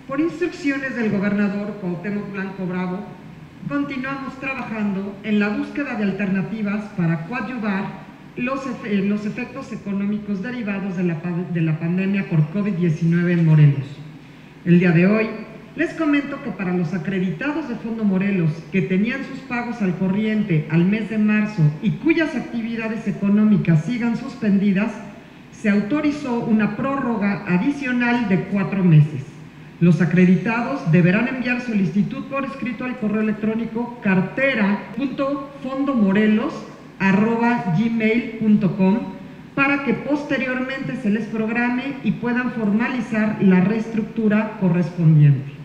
Por instrucciones del gobernador Cuauhtémoc Blanco Bravo, continuamos trabajando en la búsqueda de alternativas para coadyuvar los efectos económicos derivados de la pandemia por COVID-19 en Morelos. El día de hoy les comento que para los acreditados de Fondo Morelos que tenían sus pagos al corriente al mes de marzo y cuyas actividades económicas sigan suspendidas, se autorizó una prórroga adicional de 4 meses. Los acreditados deberán enviar solicitud por escrito al correo electrónico cartera.fondomorelos@gmail.com para que posteriormente se les programe y puedan formalizar la reestructura correspondiente.